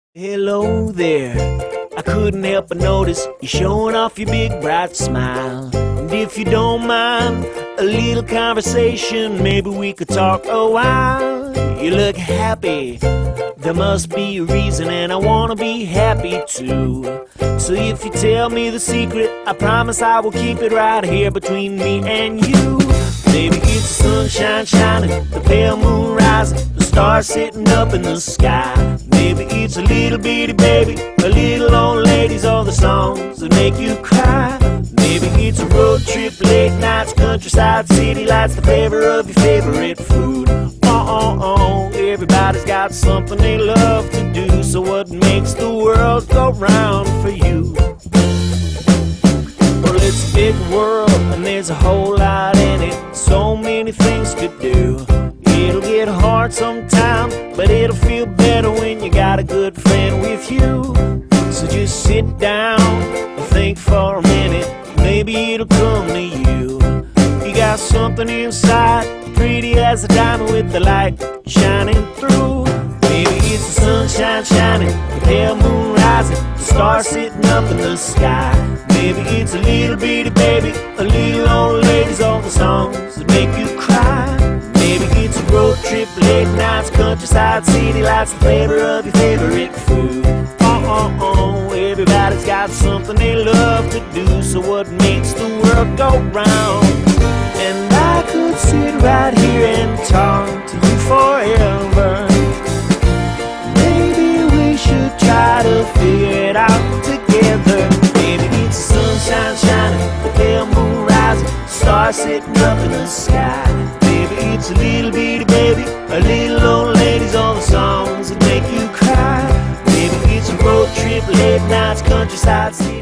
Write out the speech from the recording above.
Hello there, I couldn't help but notice you're showing off your big bright smile. And if you don't mind a little conversation, maybe we could talk a while. You look happy, there must be a reason, and I wanna be happy too. So if you tell me the secret, I promise I will keep it right here between me and you. Maybe it's the sunshine shining, the pale moon rising, the stars sitting up in the sky. Maybe it's a little bitty baby, a little old ladies, all the songs that make you cry. Maybe it's a road trip, late nights, countryside, city lights, the flavor of your favorite food. Everybody's got something they love to do, so what makes the world go round for you? Well, it's a big world and there's a whole lot in it, so many things to do. It'll get hard sometimes, but it'll feel better when you got a good friend with you. So just sit down and think for a minute, maybe it'll come to you. You got something inside, pretty as a diamond with the light shining through. Maybe it's the sunshine shining, the pale moon rising, the stars sitting up in the sky. Maybe it's a little bitty baby, a little old ladies, all the songs that make you cry. Maybe it's a road trip, late nights, countryside, city lights, the flavor of your favorite food. Everybody's got something they love to do, so what makes the world go round? And I could sit right here and talk to you forever. Maybe we should try to figure it out together. Maybe it's the sunshine shining, the pale moon rising, stars sitting up in the sky. Maybe it's a little bitty baby, a little old ladies, all the songs that make you cry. Maybe it's a road trip, late nights, countryside, city.